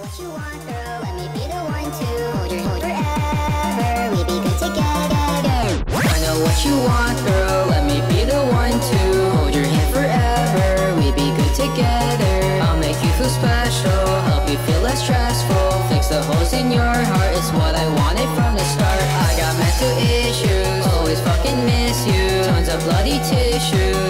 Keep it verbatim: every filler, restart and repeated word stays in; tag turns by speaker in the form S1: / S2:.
S1: what you want, girl. Let me be the one to hold your hand forever. We be good together.
S2: I know what you want, girl. Let me be the one to hold your hand forever. We be good together. I'll make you feel special, help you feel less stressful. Fix the holes in your heart, it's what I wanted from the start. I got mental issues, always fucking miss you. Tons of bloody tissues.